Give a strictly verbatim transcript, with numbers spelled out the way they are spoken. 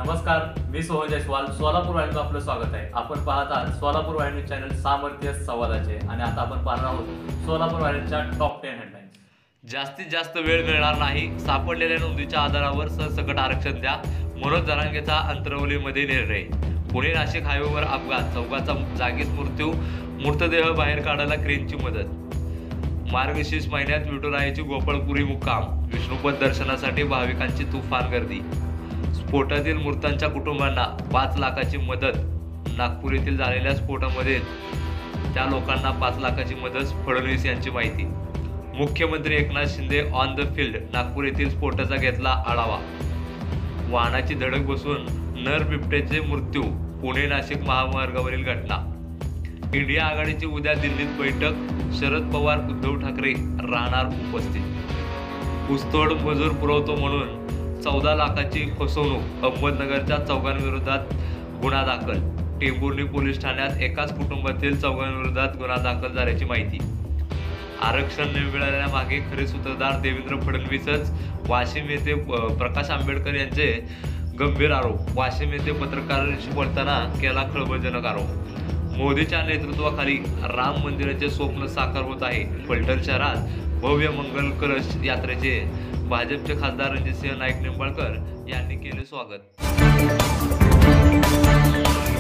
नमस्कार, मी सोहन जयस्वाल. सोलापूर वाहिनीचं आपलं स्वागत आहे. आपण पाहत आहात सोलापूर वाहिनी चॅनल सामर्थ्य संवादाचे आणि आता आपण पाहणार आहोत सोलापूर वाहिनीच्या टॉप टेन हेडलाईन्स. जास्तीत जास्त वेळ मिळणार नाही, सापडलेल्या नोंदीच्या आधारावर सरसकट आरक्षण द्या, मनोज जरांगेचा अंतरवलीमध्ये निर्णय. पुणे नाशिक हायवेवर अपघात, चौघाचा जागीच मृत्यू, मृतदेह बाहेर काढायला क्रेनची मदत. मार्गशीर्ष महिन्यात विठुरायाची गोपाळपुरी मुक्काम, विष्णुपद दर्शनासाठी भाविकांची तुफान गर्दी. स्फोटातील मृतांच्या कुटुंबांना पाच लाखाची मदत. नागपूर येथील झालेल्या स्फोटामध्ये त्या लोकांना पाच लाखाची मदत, फडणवीस यांची माहिती. मुख्यमंत्री Eknath Shinde on the field, Nagpur येथील स्फोटाचा घेतला आढावा. वाहनाची धडक बसून नर बिबट्याचे मृत्यू, पुणे नाशिक महामार्गावरील घटना. इंडिया आघाडीची उद्या दिल्लीत बैठक, शरद पवार उद्धव ठाकरे राहणार उपस्थित. ऊसतोड मजूर पुरवतो म्हणून चौदा लाखाची फसवणूक, अहमदनगरच्या चौघांविरोधात गुन्हा दाखल. टेंभुर्णी पोलीस ठाण्यात एकाच कुटुंबातील चौघांविरोधात गुन्हा दाखल झाल्याची माहिती. आरक्षण न मिळाल्यामागे खरे सूत्रधार देवेंद्र फडणवीसच, वाशिम येथे प्रकाश आंबेडकर यांचे गंभीर आरोप. वाशिम येथे पत्रकारांशी बोलताना केला खळबळजनक आरोप. मोदीच्या नेतृत्वाखाली राम मंदिराचे स्वप्न साकार होत आहे. फलटण शहरात भव्य मंगल कलश यात्रेचे भाजपचे खासदार रणजितसिंह नाईक निंबाळकर यांनी केले स्वागत.